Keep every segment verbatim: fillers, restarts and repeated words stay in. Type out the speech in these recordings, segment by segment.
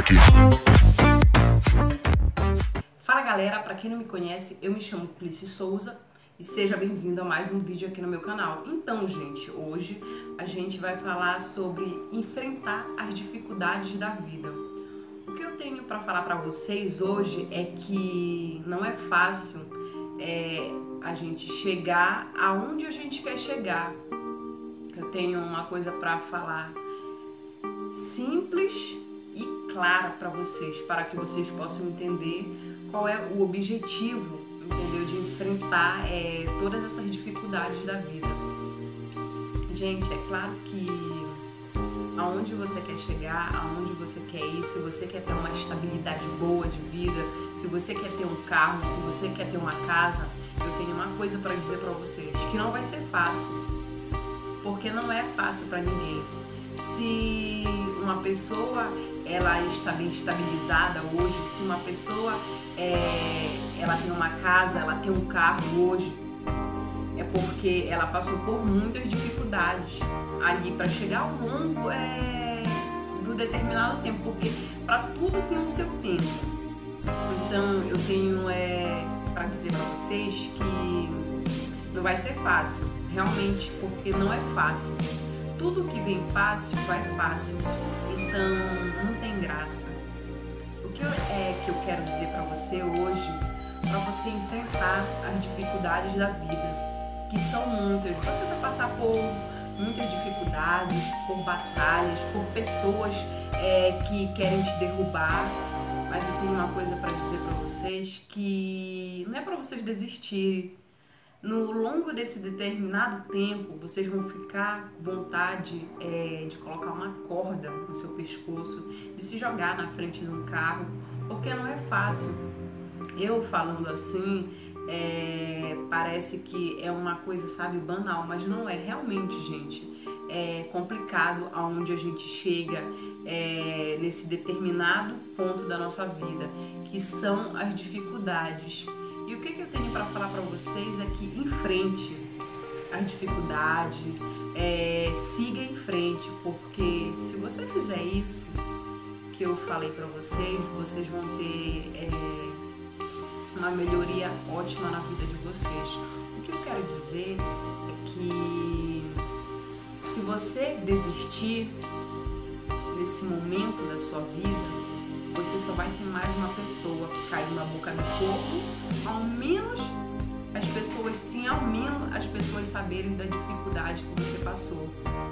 aqui. Fala galera, pra quem não me conhece, eu me chamo Clícia Souza e seja bem-vindo a mais um vídeo aqui no meu canal. Então, gente, hoje a gente vai falar sobre enfrentar as dificuldades da vida. O que eu tenho pra falar pra vocês hoje é que não é fácil é, a gente chegar aonde a gente quer chegar. Eu tenho uma coisa pra falar simples e clara para vocês, para que vocês possam entender qual é o objetivo, entendeu, de enfrentar é, todas essas dificuldades da vida. Gente, é claro que aonde você quer chegar, aonde você quer ir, se você quer ter uma estabilidade boa de vida, se você quer ter um carro, se você quer ter uma casa, eu tenho uma coisa para dizer para vocês, que não vai ser fácil, porque não é fácil para ninguém. Se uma pessoa ela está bem estabilizada hoje, se uma pessoa é, ela tem uma casa, ela tem um carro hoje, é porque ela passou por muitas dificuldades ali para chegar ao longo é, do determinado tempo, porque para tudo tem o seu tempo. Então eu tenho é, para dizer para vocês que não vai ser fácil, realmente, porque não é fácil. Tudo que vem fácil, vai fácil, então não tem graça. O que eu, é que eu quero dizer para você hoje, para você enfrentar as dificuldades da vida, que são muitas. Você vai passar por muitas dificuldades, por batalhas, por pessoas é, que querem te derrubar, mas eu tenho uma coisa para dizer para vocês, que não é para vocês desistirem. No longo desse determinado tempo, vocês vão ficar com vontade é, de colocar uma corda no seu pescoço, de se jogar na frente de um carro, porque não é fácil. Eu falando assim, é, parece que é uma coisa, sabe, banal, mas não é realmente, gente. É complicado aonde a gente chega é, nesse determinado ponto da nossa vida, que são as dificuldades. E o que, que eu tenho para falar para vocês é que enfrente as dificuldades, é, siga em frente, porque se você fizer isso que eu falei para vocês, vocês vão ter é, uma melhoria ótima na vida de vocês. O que eu quero dizer é que se você desistir nesse momento da sua vida, você só vai ser mais uma pessoa caindo na boca do povo, ao menos as pessoas, sim, ao menos as pessoas saberem da dificuldade que você passou.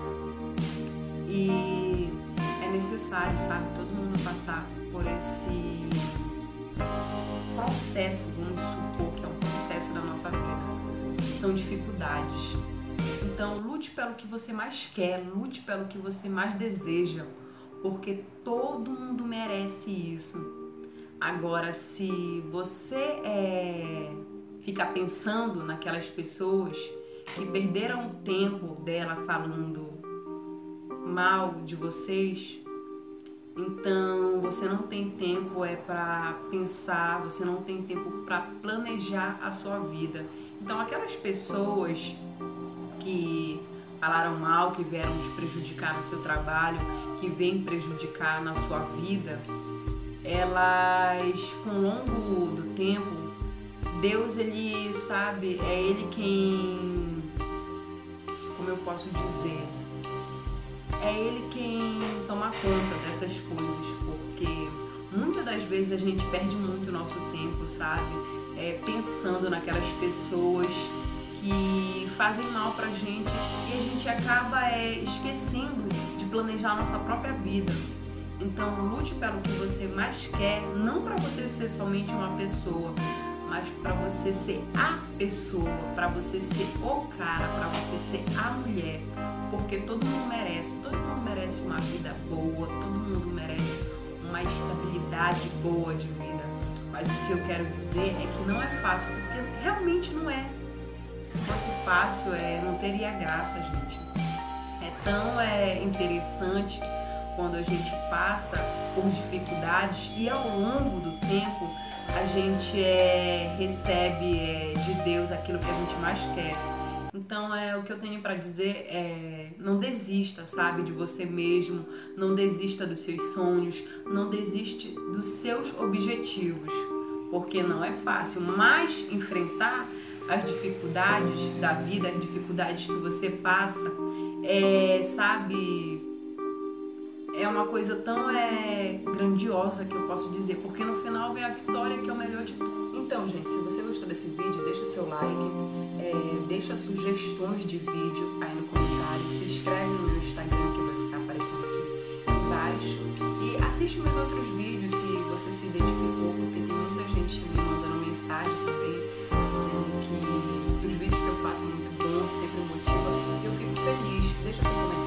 E é necessário, sabe, todo mundo passar por esse processo, vamos supor que é um processo da nossa vida. São dificuldades. Então, lute pelo que você mais quer, lute pelo que você mais deseja, porque todo mundo merece isso. Agora, se você é, ficar pensando naquelas pessoas que perderam o tempo dela falando mal de vocês, então você não tem tempo é, para pensar, você não tem tempo para planejar a sua vida. Então, aquelas pessoas que falaram mal, que vieram te prejudicar no seu trabalho, que vêm prejudicar na sua vida, elas, com o longo do tempo, Deus, ele sabe, é Ele quem, como eu posso dizer, é Ele quem toma conta dessas coisas, porque muitas das vezes a gente perde muito o nosso tempo, sabe, é, pensando naquelas pessoas que fazem mal pra gente e a gente acaba é, esquecendo de planejar a nossa própria vida. Então lute pelo que você mais quer, não para você ser somente uma pessoa, mas para você ser a pessoa, para você ser o cara, para você ser a mulher, porque todo mundo merece, todo mundo merece uma vida boa, todo mundo merece uma estabilidade boa de vida. Mas o que eu quero dizer é que não é fácil, porque realmente não é. Se fosse fácil, é, não teria graça, gente. É tão é, interessante quando a gente passa por dificuldades e ao longo do tempo a gente é, recebe é, de Deus aquilo que a gente mais quer. Então, é o que eu tenho para dizer é: não desista, sabe, de você mesmo, não desista dos seus sonhos, não desiste dos seus objetivos, porque não é fácil, mas enfrentar as dificuldades da vida, as dificuldades que você passa, é, sabe, é uma coisa tão é, grandiosa que eu posso dizer, porque no final vem a vitória, que é o melhor de tudo. Então, gente, se você gostou desse vídeo, deixa o seu like, é, deixa sugestões de vídeo aí no comentário, se inscreve no meu Instagram, que vai ficar aparecendo aqui embaixo, e assiste meus outros vídeos se você se identificou, porque tem muita gente me mandando mensagem também, dizendo que os vídeos que eu faço são muito bons, sempre motivam, e eu fico feliz. Deixa o seu comentário